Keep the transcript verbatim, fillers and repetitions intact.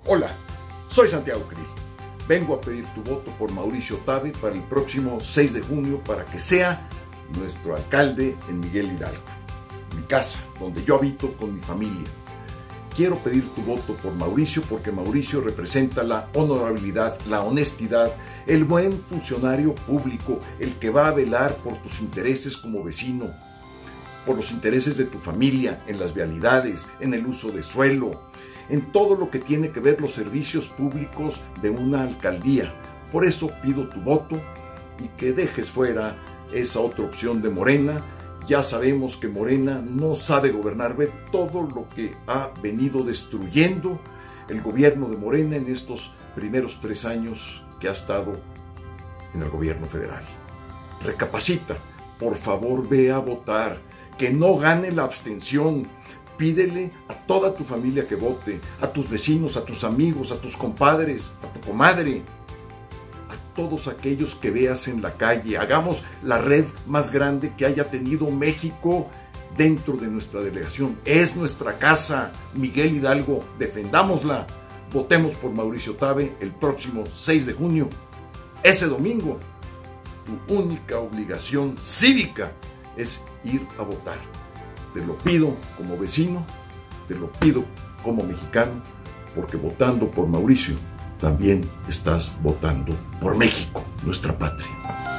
Hola, soy Santiago Krill. Vengo a pedir tu voto por Mauricio Tabe para el próximo seis de junio para que sea nuestro alcalde en Miguel Hidalgo, mi casa, donde yo habito con mi familia. Quiero pedir tu voto por Mauricio porque Mauricio representa la honorabilidad, la honestidad, el buen funcionario público, el que va a velar por tus intereses como vecino, por los intereses de tu familia, en las vialidades, en el uso de suelo, en todo lo que tiene que ver los servicios públicos de una alcaldía. Por eso pido tu voto y que dejes fuera esa otra opción de Morena. Ya sabemos que Morena no sabe gobernar. Ve todo lo que ha venido destruyendo el gobierno de Morena en estos primeros tres años que ha estado en el gobierno federal. Recapacita, por favor ve a votar, que no gane la abstención. Pídele a toda tu familia que vote, a tus vecinos, a tus amigos, a tus compadres, a tu comadre, a todos aquellos que veas en la calle. Hagamos la red más grande que haya tenido México dentro de nuestra delegación. Es nuestra casa, Miguel Hidalgo, defendámosla. Votemos por Mauricio Tabe el próximo seis de junio. Ese domingo, tu única obligación cívica es ir a votar. Te lo pido como vecino, te lo pido como mexicano, porque votando por Mauricio también estás votando por México, nuestra patria.